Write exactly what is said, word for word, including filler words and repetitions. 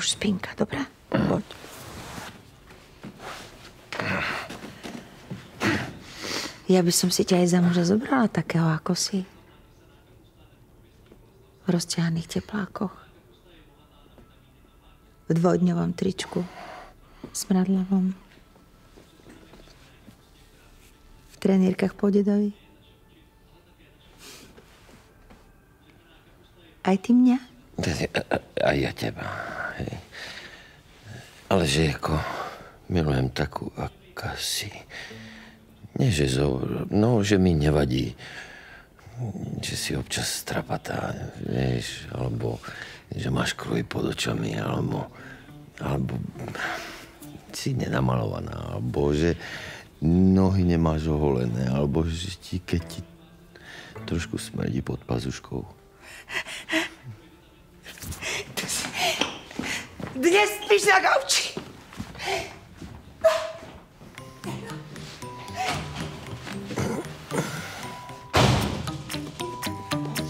už spinka, dobrá? Poď. Ja by som si ťa aj za muža zobrala takého, ako si. V rozťahaných teplákoch. V dvojdňovom tričku. Smradlavom. V trenírkach po dedovi. Aj ty mňa? Aj ja teba. Hej. Ale že ako milujem takú, aká si. Nie, že zo... No, že mi nevadí, že si občas strapatá, vieš, alebo že máš kruhy pod očami, alebo... Alebo si nenamalovaná, alebo že nohy nemáš oholené, alebo že ti, keď ti trošku smrdí pod pazuškou. Dnes spíš na gauči.